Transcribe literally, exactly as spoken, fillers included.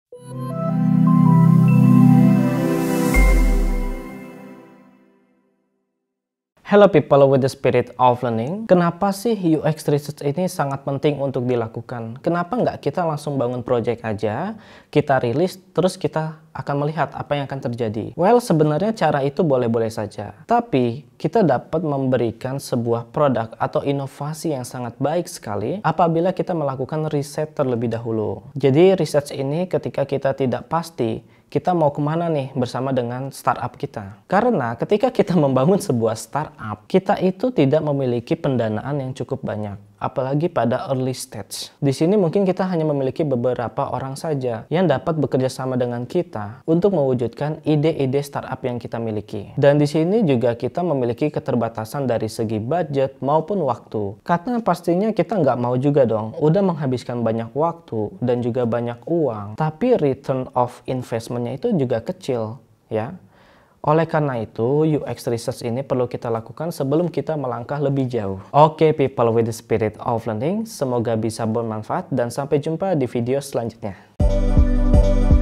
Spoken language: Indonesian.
Hello people with the spirit of learning. Kenapa sih U X research ini sangat penting untuk dilakukan? Kenapa nggak kita langsung bangun project aja, kita rilis, terus kita akan melihat apa yang akan terjadi? Well, sebenarnya cara itu boleh-boleh saja. Tapi, kita dapat memberikan sebuah produk atau inovasi yang sangat baik sekali apabila kita melakukan riset terlebih dahulu. Jadi, research ini ketika kita tidak pasti, kita mau kemana nih bersama dengan startup kita. Karena ketika kita membangun sebuah startup, kita itu tidak memiliki pendanaan yang cukup banyak. Apalagi pada early stage. Di sini mungkin kita hanya memiliki beberapa orang saja yang dapat bekerja sama dengan kita untuk mewujudkan ide-ide startup yang kita miliki. Dan di sini juga kita memiliki keterbatasan dari segi budget maupun waktu. Karena pastinya kita nggak mau juga dong, udah menghabiskan banyak waktu dan juga banyak uang, tapi return of investment-nya itu juga kecil, ya. Oleh karena itu, U X research ini perlu kita lakukan sebelum kita melangkah lebih jauh. Oke, people with the spirit of learning, semoga bisa bermanfaat dan sampai jumpa di video selanjutnya.